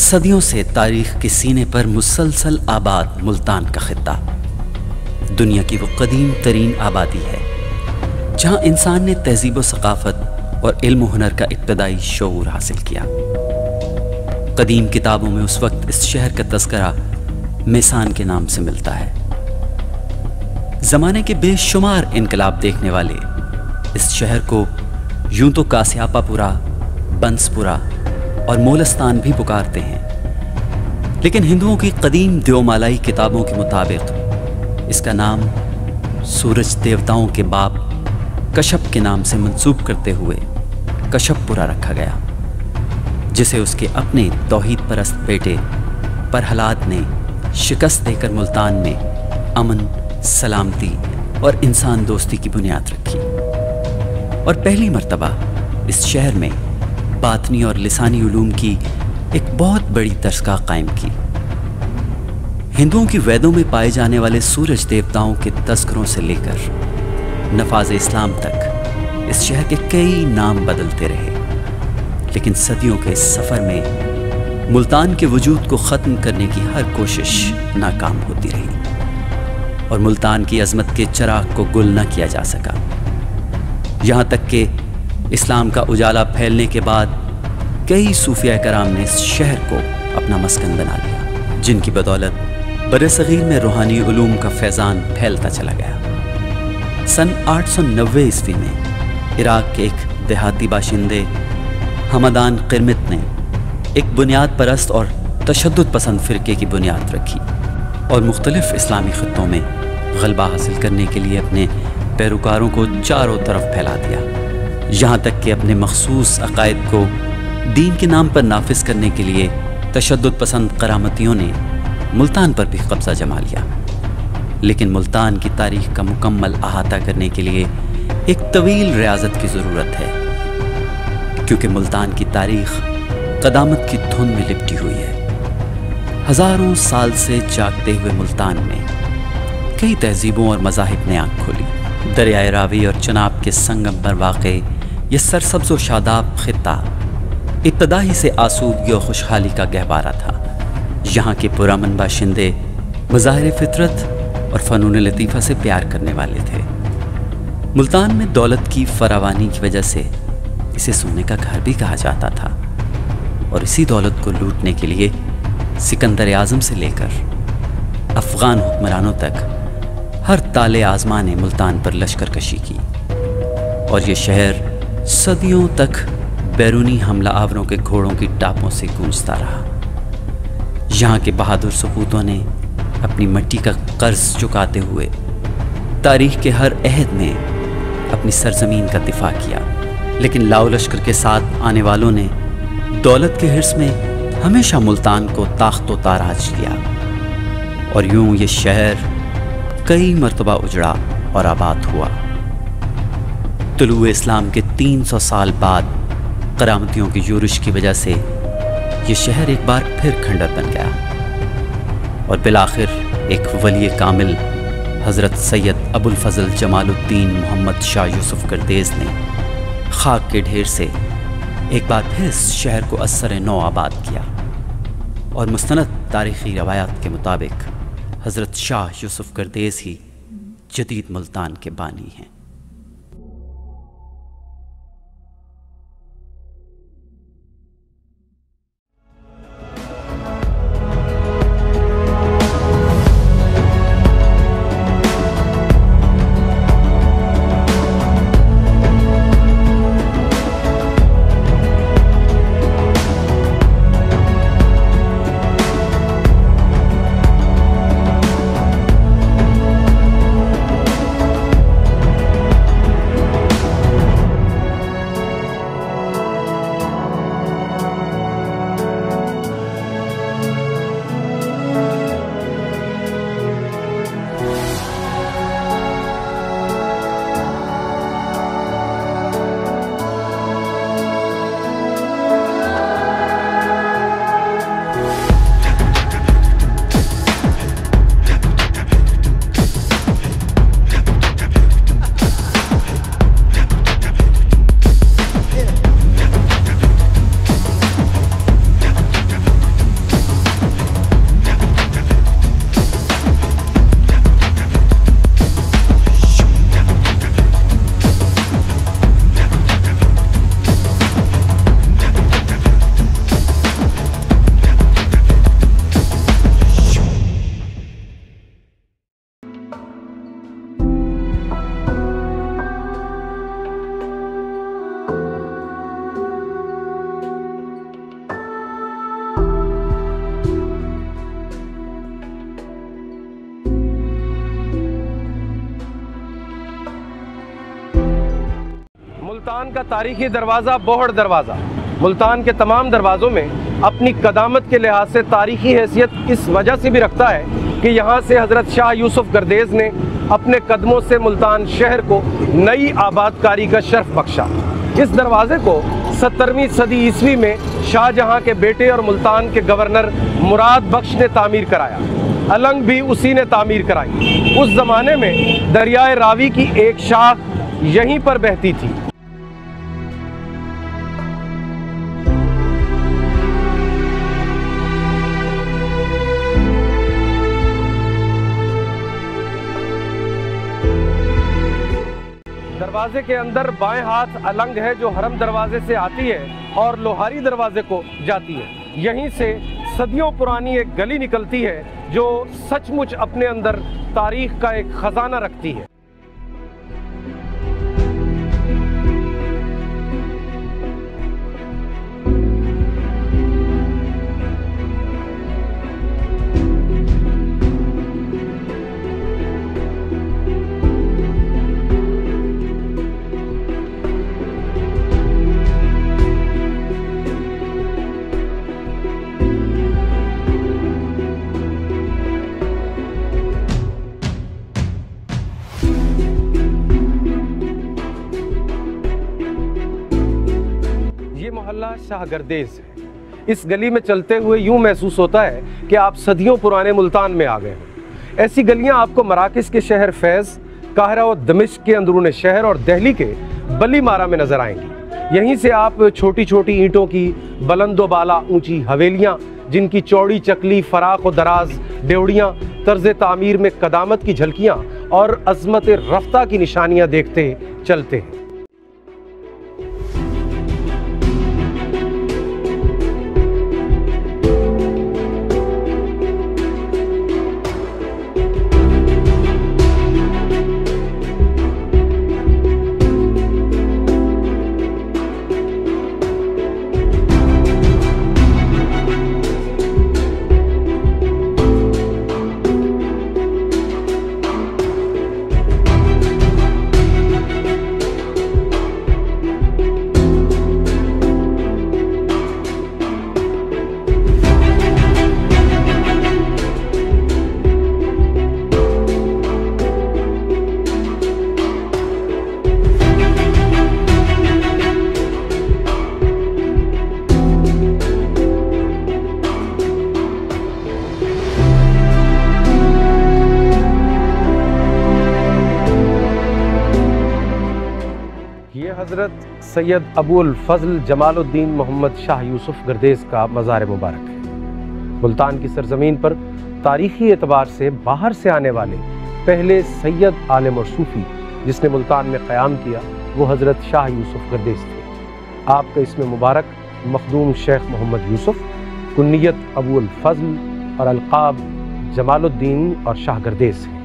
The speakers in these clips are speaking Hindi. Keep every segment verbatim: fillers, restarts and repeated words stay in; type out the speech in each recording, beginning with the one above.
सदियों से तारीख के सीने पर मुसलसल आबाद मुल्तान का खित्ता दुनिया की वो कदीम तरीन आबादी है जहां इंसान ने तहजीब व सकाफत और इल्म हुनर का इब्तदाई शऊर हासिल किया। कदीम किताबों में उस वक्त इस शहर का तज़किरा मेसान के नाम से मिलता है। ज़माने के बेशुमार इनकलाब देखने वाले इस शहर को यूं तो कासियापापुरा, बंसपुरा और मोलस्तान भी पुकारते हैं, लेकिन हिंदुओं की कदीम देवमालाई किताबों के मुताबिक इसका नाम सूरज देवताओं के बाप कश्यप के नाम से मंसूब करते हुए कश्यपपुरा रखा गया, जिसे उसके अपने तौहीद परस्त बेटे प्रहलाद ने शिकस्त देकर मुल्तान में अमन, सलामती और इंसान दोस्ती की बुनियाद रखी और पहली मर्तबा इस शहर में बातनी और लिसानी उलूम की एक बहुत बड़ी दरसगाह कायम की। हिंदुओं की वेदों में पाए जाने वाले सूरज देवताओं के तस्करों से लेकर नफाज इस्लाम तक इस शहर के कई नाम बदलते रहे, लेकिन सदियों के इस सफ़र में मुल्तान के वजूद को ख़त्म करने की हर कोशिश नाकाम होती रही और मुल्तान की अज़मत के चिराग को गुल न किया जा सका। यहाँ तक कि इस्लाम का उजाला फैलने के बाद कई सूफिया कराम ने इस शहर को अपना मस्कन बना लिया, जिनकी बदौलत बरसगीर में रूहानी उलूम का फैज़ान फैलता चला गया। सन आठ सौ नब्बे ईस्वी में इराक के एक देहाती बाशिंदे हमदान किरमित ने एक बुनियाद परस्त और तशद्दुद पसंद फ़िरके की बुनियाद रखी और मुख्तलिफ इस्लामी ख़ित्तों में गलबा हासिल करने के लिए अपने पैरोकारों को चारों तरफ फैला दिया, यहाँ तक कि अपने मखसूस अकायद को दीन के नाम पर नाफिज करने के लिए तशद्दुद पसंद करामतियों ने मुल्तान पर भी कब्ज़ा जमा लिया। लेकिन मुल्तान की तारीख़ का मुकम्मल अहाता करने के लिए एक तवील रियाजत की ज़रूरत है, क्योंकि मुल्तान की तारीख़ क़दामत की धुन में लिपटी हुई है। हज़ारों साल से जागते हुए मुल्तान में कई तहजीबों और मज़ाहिब ने आँख खोली। दरियाए रावी और चनाब के संगम पर वाक़े ये सरसब्ज़ व शादाब खित्ता इब्तदा ही से आसूदगी और खुशहाली का गहवारा था। यहाँ के पुरअमन बाशिंदे मज़ाहिर फितरत और फ़नून लतीफ़ा से प्यार करने वाले थे। मुल्तान में दौलत की फरावानी की वजह से इसे सोने का घर भी कहा जाता था और इसी दौलत को लूटने के लिए सिकंदर आज़म से लेकर अफ़गान हुक्मरानों तक हर ताले आज़मा ने मुल्तान पर लश्कर कशी की और ये शहर सदियों तक बैरूनी हमला आवरों के घोड़ों की टापों से गूंजता रहा। यहाँ के बहादुर सपूतों ने अपनी मिट्टी का कर्ज चुकाते हुए तारीख़ के हर अहद में अपनी सरजमीन का दिफा किया, लेकिन लाओ लश्कर के साथ आने वालों ने दौलत के हिर्स में हमेशा मुल्तान को ताख्त व ताराज किया और यूं ये शहर कई मरतबा उजड़ा और आबाद हुआ। तुलूए इस्लाम के तीन सौ साल बाद करामतियों की यूरिश की वजह से ये शहर एक बार फिर खंडर बन गया और बिलाखिर एक वली कामिल हज़रत सैयद अबुल फ़ज़ल जमालुद्दीन मोहम्मद शाह यूसुफ़ करदेज़ ने खाक के ढेर से एक बार फिर इस शहर को असर नौ आबाद किया और मुस्तनद तारीख़ी रवायात के मुताबिक हज़रत शाह यूसुफ़ करदेज़ ही जदीद मुल्तान के बानी हैं। मुल्तान का तारीखी दरवाज़ा बोहड़ दरवाज़ा मुल्तान के तमाम दरवाज़ों में अपनी कदामत के लिहाज से तारीखी हैसियत इस वजह से भी रखता है कि यहाँ से हज़रत शाह यूसुफ गर्देज़ ने अपने कदमों से मुल्तान शहर को नई आबादकारी का शर्फ बख्शा। इस दरवाज़े को सत्तरवीं सदी ईस्वी में शाहजहाँ के बेटे और मुल्तान के गवर्नर मुराद बख्श ने तामीर कराया। अलंग भी उसी ने तामीर कराई। उस ज़माने में दरियाए रावी की एक शाख यहीं पर बहती थी। दरवाजे के अंदर बाएं हाथ अलंग है जो हरम दरवाजे से आती है और लोहारी दरवाजे को जाती है। यहीं से सदियों पुरानी एक गली निकलती है जो सचमुच अपने अंदर तारीख का एक खजाना रखती है। मोहल्ला शाह गर्देज़ है। इस गली में चलते हुए यूं महसूस होता है कि आप सदियों पुराने मुल्तान में आ गए हैं। ऐसी गलियां आपको मराकज़ के शहर फैज़, काहिरा और दमिश्क के अंदरून शहर और दिल्ली के बली मारा में नजर आएंगी। यहीं से आप छोटी छोटी ईंटों की बुलंदो बाला ऊंची हवेलियां, जिनकी चौड़ी चकली फराख और दराज डेवड़ियां, तर्ज तामीर में कदामत की झलकियां और अजमत रफ्ता की निशानियां देखते चलते हैं। हज़रत सैयद अबुल फजल जमालुद्दीन मोहम्मद शाह यूसुफ गर्देज़ का मज़ार मुबारक है। मुल्तान की सरजमीन पर तारीख़ी एतबार से बाहर से आने वाले पहले सैयद आलिम और सूफ़ी जिसने मुल्तान में क़याम किया वो हज़रत शाह यूसुफ गर्देज़ थे। आपका इसमें मुबारक मखदूम शेख मोहम्मद यूसुफ, कुन्नियत अबुल फजल और अलक़ाब जमालुद्दीन और शाह गर्देज़ है।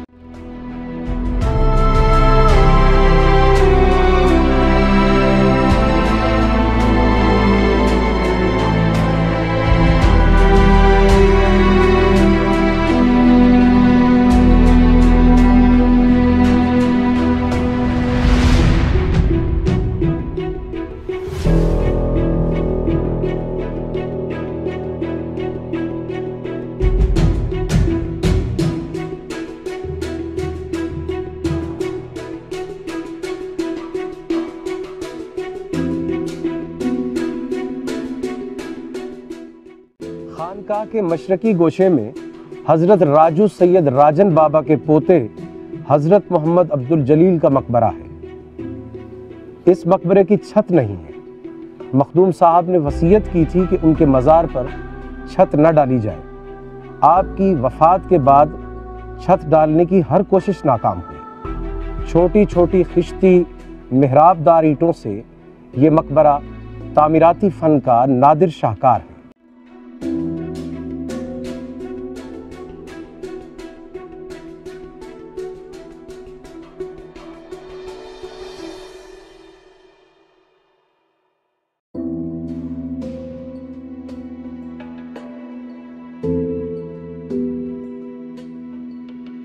खानकाह के मशरकी गोशे में हज़रत राजू सैयद राजन बाबा के पोते हज़रत मोहम्मद अब्दुल जलील का मकबरा है। इस मकबरे की छत नहीं है। मखदूम साहब ने वसीयत की थी कि उनके मज़ार पर छत न डाली जाए। आपकी वफ़ात के बाद छत डालने की हर कोशिश नाकाम हुई। छोटी छोटी खिश्ती मेहराबदार ईंटों से ये मकबरा तामीराती फ़न का नादिर शाहकार है।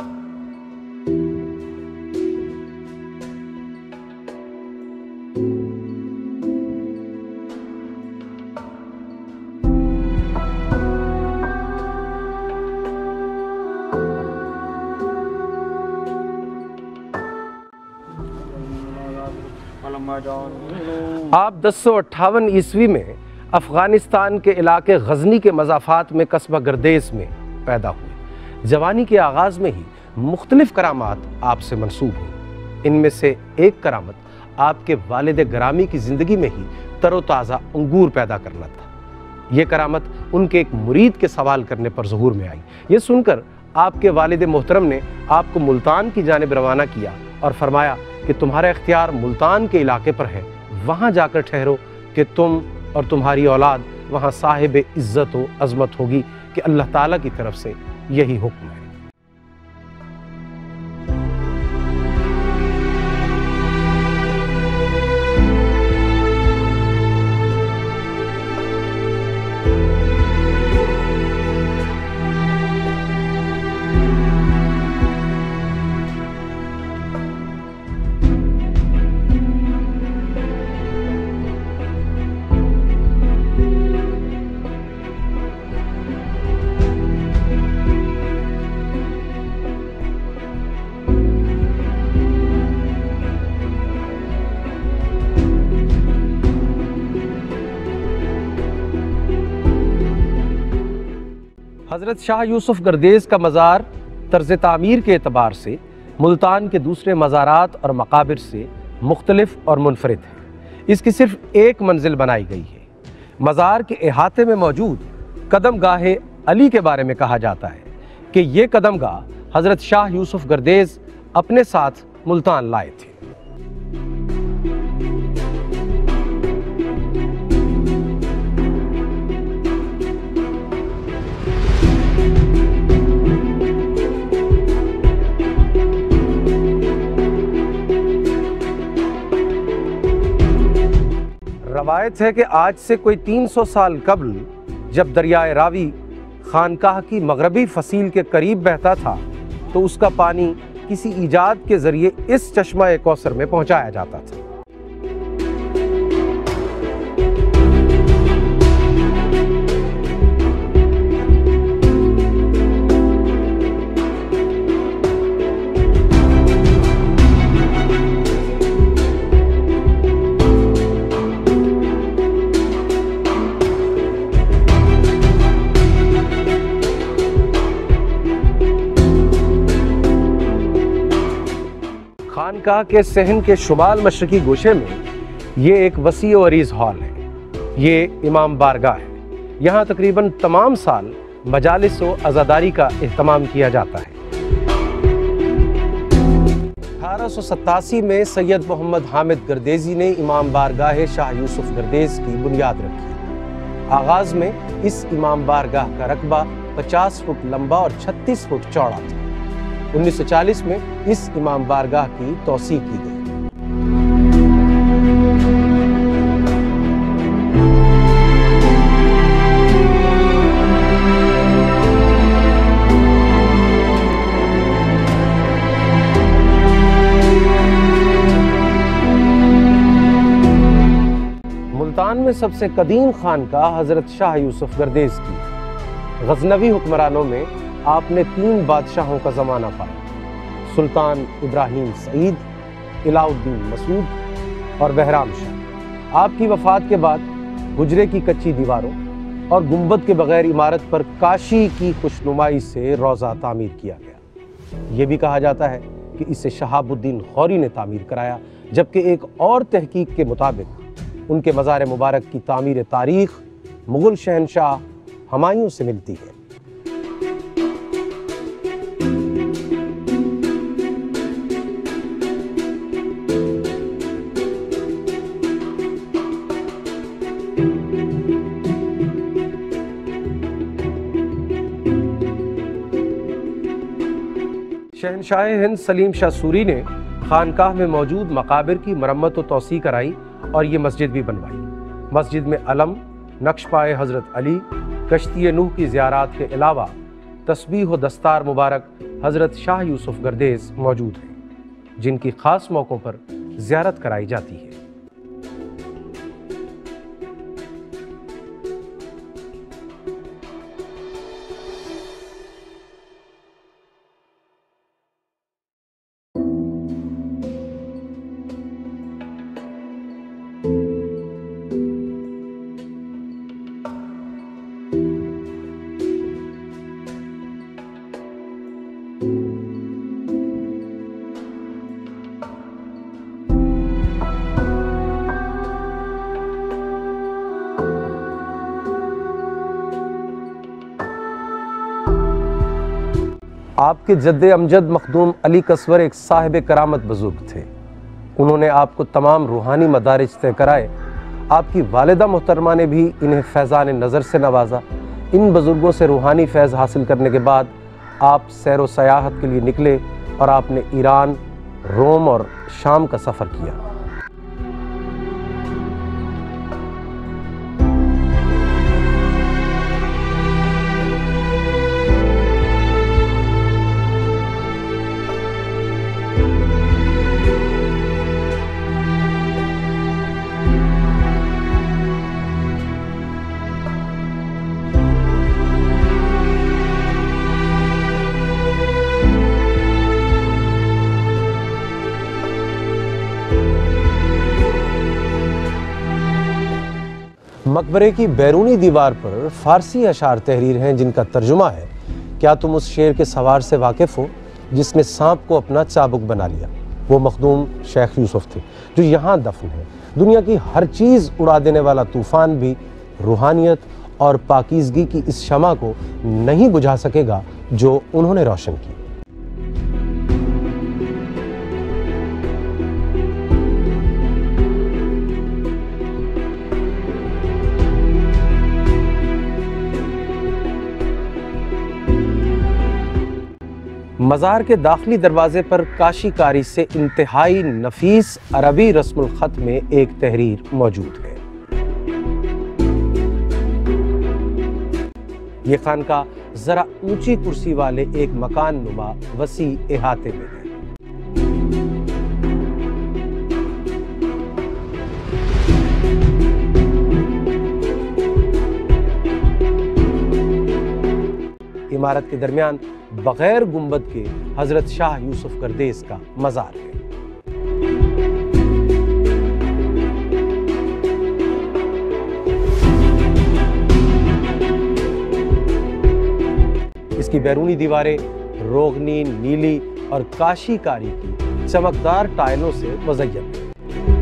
you आप दस सौ अट्ठावन ईस्वी में अफ़गानिस्तान के इलाके गजनी के मज़ाफ़ात में कस्बा गर्देस में पैदा हुए। जवानी के आगाज़ में ही मुख्तलिफ़ करामात आपसे मंसूब हुई। इनमें से एक करामत आपके वालिद ग्रामी की ज़िंदगी में ही तरोताज़ा अंगूर पैदा करना था। ये करामत उनके एक मुरीद के सवाल करने पर ज़हूर में आई। ये सुनकर आपके वालिद मोहतरम ने आपको मुल्तान की जानिब रवाना किया और फरमाया कि तुम्हारा इख्तियार मुल्तान के इलाके पर है, वहाँ जाकर ठहरो कि तुम और तुम्हारी औलाद वहाँ साहिब इज़्ज़त व अज़मत होगी कि अल्लाह ताला की तरफ से यही हुक्म है। हज़रत शाह यूसुफ गर्देज़ का मज़ार तर्ज़ तामीर के एतबार से मुल्तान के दूसरे मज़ारात और मकाबिर से मुख्तलिफ और मुनफरिद है। इसकी सिर्फ एक मंजिल बनाई गई है। मज़ार के अहाते में मौजूद कदम गाहे अली के बारे में कहा जाता है कि ये कदम गाह हज़रत शाह यूसुफ गर्देज़ अपने साथ मुल्तान लाए थे। रवायत है कि आज से कोई तीन सौ साल कबल जब दरियाए रावी खानकाह की मगरबी फसील के करीब बहता था तो उसका पानी किसी ईजाद के जरिए इस चश्मा कौसर में पहुंचाया जाता था। खानकाह के सहन के शुमाल मशरकी गोशे में ये एक वसी और अरीज़ हॉल है। ये इमाम बारगाह है। यहाँ तकरीबन तमाम साल मजालिस व अज़ादारी का एहतमाम किया जाता है। अठारह सौ सत्तासी में सैयद मोहम्मद हामिद गर्देज़ी ने इमाम बारगाह शाह यूसुफ गर्देज़ की बुनियाद रखी। आगाज़ में इस इमाम बारगाह का रकबा पचास फुट लंबा और छत्तीस फुट चौड़ा था। उन्नीस सौ चालीस में इस इमाम बारगाह की तौसी की गई। मुल्तान में सबसे कदीम खानकाह हज़रत शाह यूसुफ गर्देज़ की। गज़नवी हुक्मरानों में आपने तीन बादशाहों का ज़माना पाया, सुल्तान इब्राहिम सईद, इलाउद्दीन मसूद और बहराम शाह। आपकी वफ़ात के बाद हुजरे की कच्ची दीवारों और गुंबद के बगैर इमारत पर काशी की खुशनुमाई से रोज़ा तामीर किया गया। ये भी कहा जाता है कि इसे शहाबुद्दीन गौरी ने तामीर कराया, जबकि एक और तहकीक के मुताबिक उनके मज़ार मुबारक की तामीर तारीख़ मुग़ल शहनशाह हुमायूं से मिलती है। शहनशाह हिंद सलीम शाह सूरी ने खानकाह में मौजूद मकाबिर की मरम्मत व तौसी कराई और ये मस्जिद भी बनवाई। मस्जिद में अलम, नक्शपाए हज़रत अली, कश्ती नूह की ज़ियारात के अलावा तस्बीह व दस्तार मुबारक हज़रत शाह यूसुफ गर्देज़ मौजूद हैं, जिनकी ख़ास मौक़ों पर ज़ियारत कराई जाती है। आपके जद्दे अमजद मखदूम अली कसवर एक साहिब करामत बुजुर्ग थे। उन्होंने आपको तमाम रूहानी मदारिज तय कराए। आपकी वालिदा मोहतरमा ने भी इन्हें फैज़ान नज़र से नवाजा। इन बुजुर्गों से रूहानी फैज़ हासिल करने के बाद आप सैर व सयाहत के लिए निकले और आपने ईरान, रोम और शाम का सफ़र किया। मकबरे की बैरूनी दीवार पर फारसी अशार तहरीर हैं जिनका तर्जुमा है, क्या तुम उस शेर के सवार से वाकिफ़ हो जिसने सांप को अपना चाबुक बना लिया। वो मखदूम शेख यूसुफ थे जो यहाँ दफन है। दुनिया की हर चीज़ उड़ा देने वाला तूफ़ान भी रूहानियत और पाकीज़गी की इस शमा को नहीं बुझा सकेगा जो उन्होंने रोशन की। मज़ार के दाखिली दरवाजे पर काशीकारी से इंतहाई नफीस अरबी रस्मुल ख़त में एक तहरीर मौजूद है। ये खानका जरा ऊंची कुर्सी वाले एक मकान नुमा वसी इहाते में है। इमारत के दरमियान बगैर गुंबद के हजरत शाह यूसुफ गर्देस का मज़ार है। इसकी बैरूनी दीवारें रोगनी, नीली और काशीकारी की चमकदार टाइलों से मुज़य्यन है।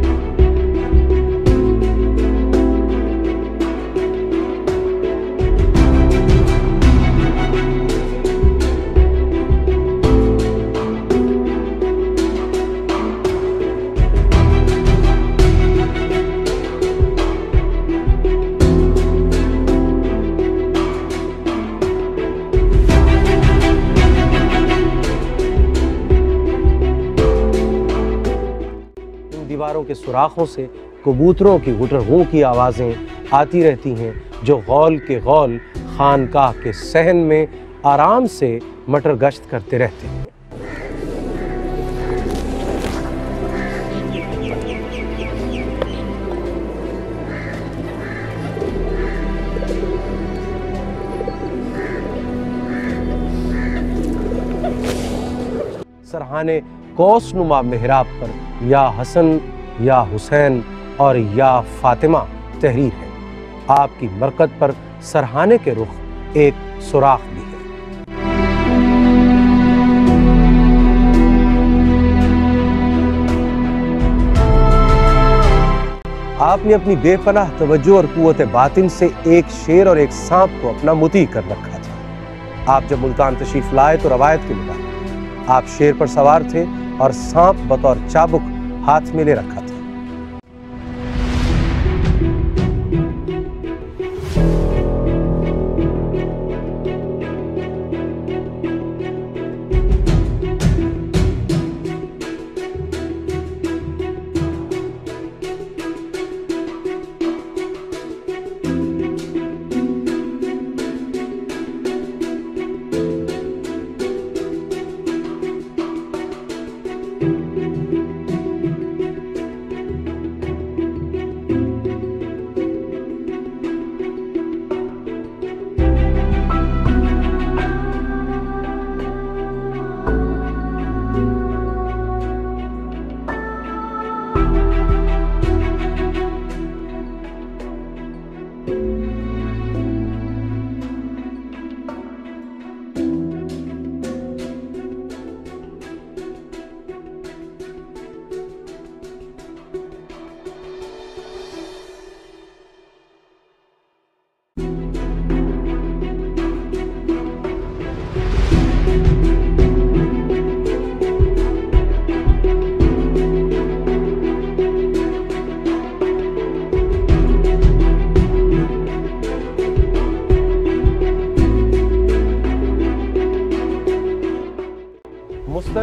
दीवारों के सुराखों से कबूतरों की गुटरगूं की आवाज़ें आती रहती हैं जो गौल के गौल खानकाह के सहन में आराम से मटर गश्त करते रहते हैं। सरहाने कौसनुमा मेहराब पर या हसन, या हुसैन और या फातिमा तहरीर है। आपकी मरकत पर सरहाने के रुख एक सुराख भी है। आपने अपनी बेपनाह तवज्जो और कुव्वत बातिन से एक शेर और एक सांप को अपना मुती कर रखा था। आप जब मुल्तान तशरीफ लाए तो रवायत के मुताबिक आप शेर पर सवार थे और सांप बतौर चाबुक हाथ में ले रखा था।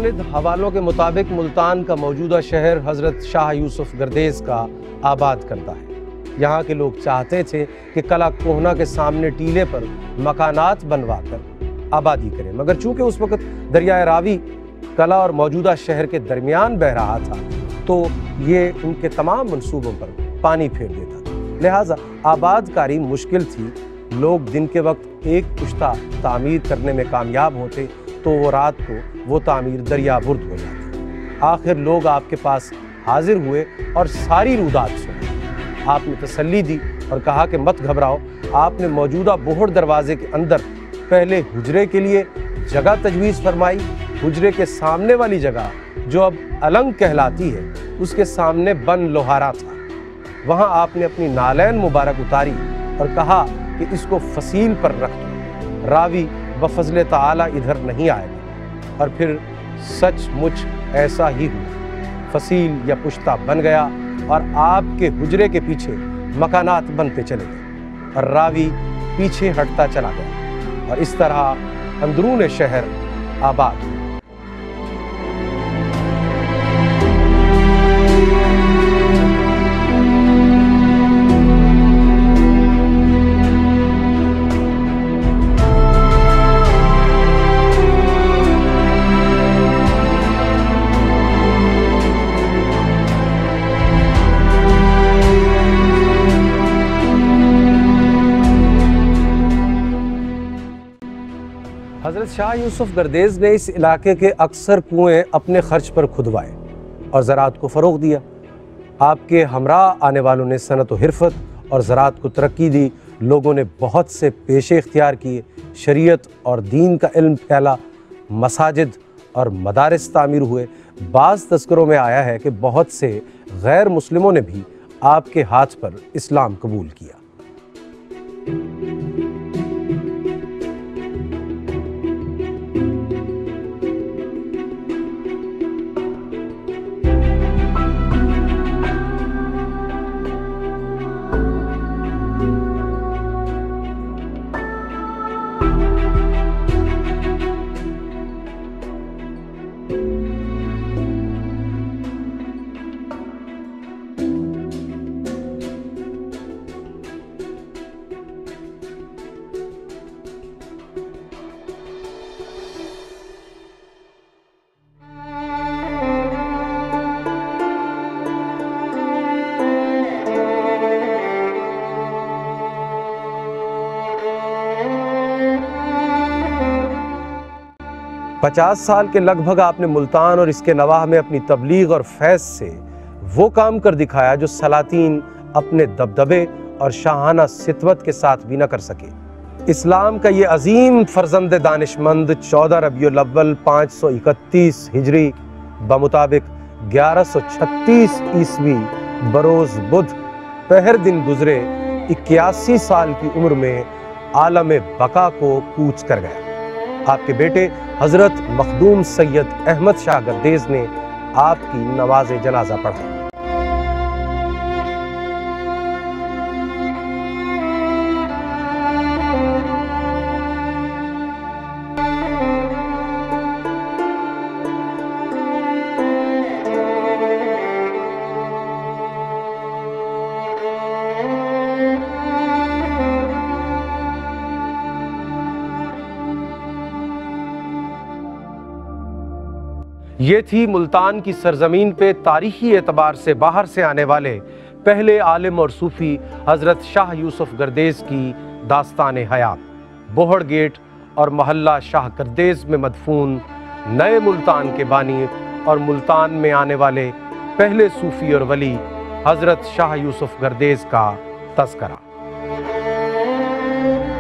मुस्तनिद हवालों के मुताबिक मुल्तान का मौजूदा शहर हज़रत शाह यूसुफ गर्देज़ का आबाद करता है। यहाँ के लोग चाहते थे कि कला कोहना के सामने टीले पर मकानात बनवाकर आबादी करें, मगर चूंकि उस वक्त दरियाए रावी कला और मौजूदा शहर के दरमियान बह रहा था तो ये उनके तमाम मंसूबों पर पानी फेर देता था। लिहाजा आबादकारी मुश्किल थी। लोग दिन के वक्त एक पुश्ता तामीर करने में कामयाब होते तो वो रात को वो तामीर दरियाबुर्द हो जाती। आखिर लोग आपके पास हाजिर हुए और सारी रुदात सुनी। आपने तसल्ली दी और कहा कि मत घबराओ, आपने मौजूदा बोहड़ दरवाजे के अंदर पहले हुजरे के लिए जगह तजवीज़ फरमाई। हुजरे के सामने वाली जगह जो अब अलंग कहलाती है उसके सामने बन लोहारा था। वहाँ आपने अपनी नालैन मुबारक उतारी और कहा कि इसको फसील पर रख दो, रावी बफज़ल ताला इधर नहीं आएगा। और फिर सचमुच ऐसा ही हुआ। फसील या पुश्ता बन गया और आपके हुजरे के पीछे मकानात बनते चले गए और रावी पीछे हटता चला गया और इस तरह अंदरून शहर आबाद हुआ। हज़रत शाह यूसुफ गर्देज़ ने इस इलाके के अक्सर कुएँ अपने खर्च पर खुदवाए और ज़राअत को फ़रोग़ दिया। आपके हमराह आने वालों ने सनत व हिरफत और ज़राअत को तरक्की दी। लोगों ने बहुत से पेशे इख्तियार किए, शरीयत और दीन का इल्म फैला, मसाजिद और मदारिस तामीर हुए। बाज़ तज़किरों में आया है कि बहुत से गैर मुस्लिमों ने भी आपके हाथ पर इस्लाम कबूल किया। पचास साल के लगभग आपने मुल्तान और इसके नवाह में अपनी तबलीग और फैज़ से वो काम कर दिखाया जो सलातीन अपने दबदबे और शाहाना सितवत के साथ भी न कर सके। इस्लाम का ये अजीम फर्जंद दानिशमंद चौदह रबीउल अव्वल पाँच सौ इकतीस हिजरी बमुताबिक ग्यारह सौ छत्तीस ईस्वी बरोज़ बुध पहर दिन गुजरे इक्यासी साल की उम्र में आलम बका को कूच कर गया। आपके बेटे हजरत मखदूम सैयद अहमद शाह गर्देज़ ने आपकी नवाज़े जनाजा पढ़ा। ये थी मुल्तान की सरजमीन पे तारीखी एतबार से बाहर से आने वाले पहले आलिम और सूफ़ी हज़रत शाह यूसुफ गर्देज़ की दास्तान हयात। बोहड़ गेट और महल्ला शाह गर्देज़ में मदफून नए मुल्तान के बानी और मुल्तान में आने वाले पहले सूफ़ी और वली हज़रत शाह यूसुफ गर्देज़ का तज़करा।